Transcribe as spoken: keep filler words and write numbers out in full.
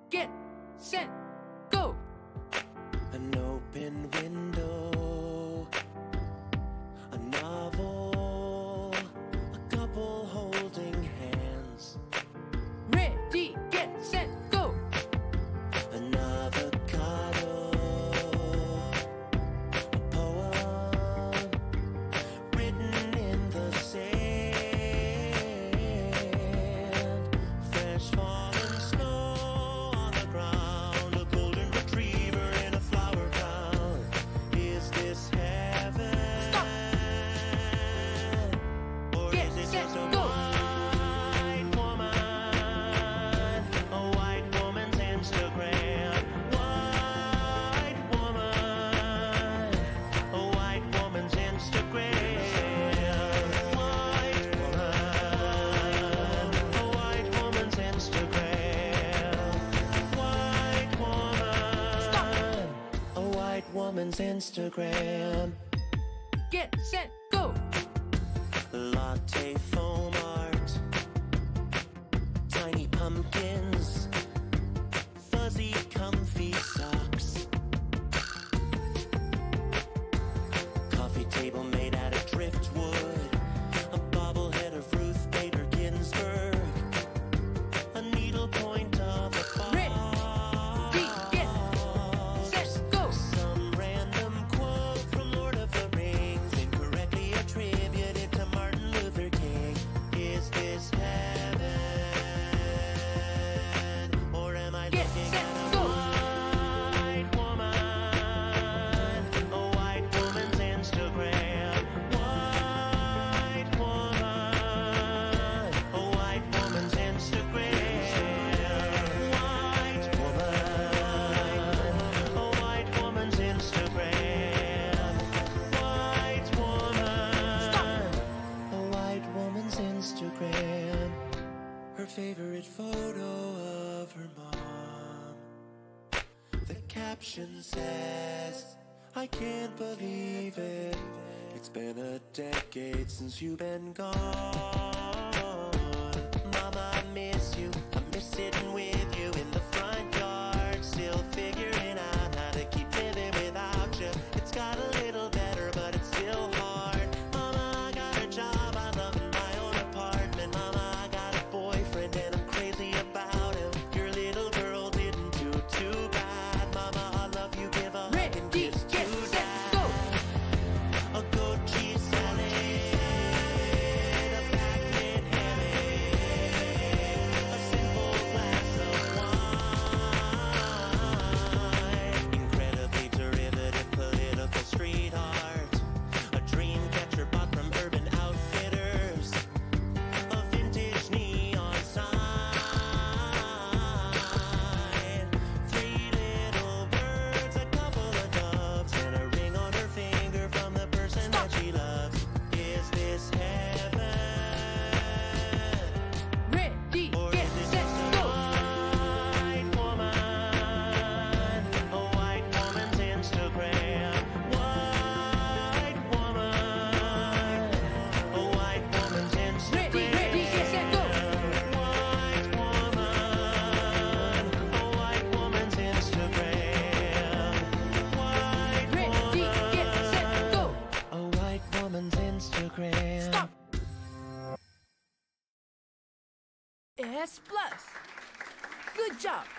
get, set, go. An open window, a novel, a couple holding hands. Ready, get, set, go. An avocado, a poem written in the sand. Fresh fallen snow on the ground, a golden retriever in a flower crown. Is this heaven? Stop. Or Get, is it set, just a go. white woman? A white woman's Instagram. White woman. A white woman's Instagram. White woman. A white woman's Instagram. White woman. Stop. A white woman's Instagram. Get, set, go. Latte foam art, tiny pumpkins, fuzzy comfy socks. Coffee table made out of driftwood, a bobblehead of Ruth Bader Ginsburg, a needlepoint of a fox. Ready, get, set, go. Some random quote from Lord of the Rings, incorrectly attributed to Martin Luther King. Is this heaven? Or am I Get, looking set, at a go. white woman? A white woman's Instagram. White woman. A white woman's Instagram. White woman. A white woman's Instagram. White woman. Stop. A white woman's Instagram. Her favorite photo of her mom. The caption says, I can't believe it. It's been a decade since you've been gone. Mama, I miss you. I miss sitting with you in the front yard, still figuring out how to keep living without you. It's got a little better, but it's still hard. Mama, I got a job, I love my own apartment. Mama, I got a boyfriend and I'm crazy about him. Your little girl didn't do too bad. Mama, I love you, give a hug and Ready, kiss get, to set, dad. go. A goat cheese salad, a picnic hammock, a simple glass of wine. Incredibly derivative political street art, a dream catcher bought from Urban Outfitters, a vintage neon sign, three little birds, a couple of doves, and a ring on her finger from the person that she loves. Is this heaven? Ready, Or get, is it set, just a go. white woman? A white woman's Instagram. White woman. A white woman's Instagram. Ready, ready, get, set, go. White woman. A white woman's Instagram. White Ready, get, set, go. A white woman's Instagram. Stop. S plus. Good job.